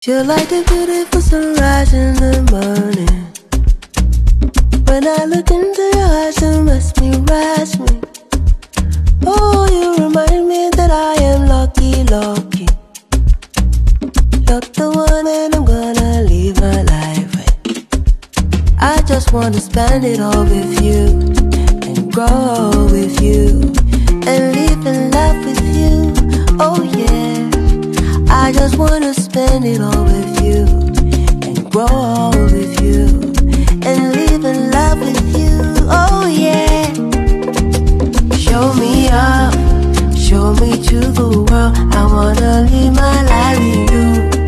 You're like the beautiful sunrise in the morning. When I look into your eyes, you mesmerize me. Oh, you remind me that I am lucky, lucky. You're the one and I'm gonna live my life with. I just wanna spend it all with you, and grow with you, and live in love with you. Oh yeah, I just wanna spend it all with you, and grow with you, and live in love with you. Oh yeah. Show me up, show me to the world. I wanna live my life with you.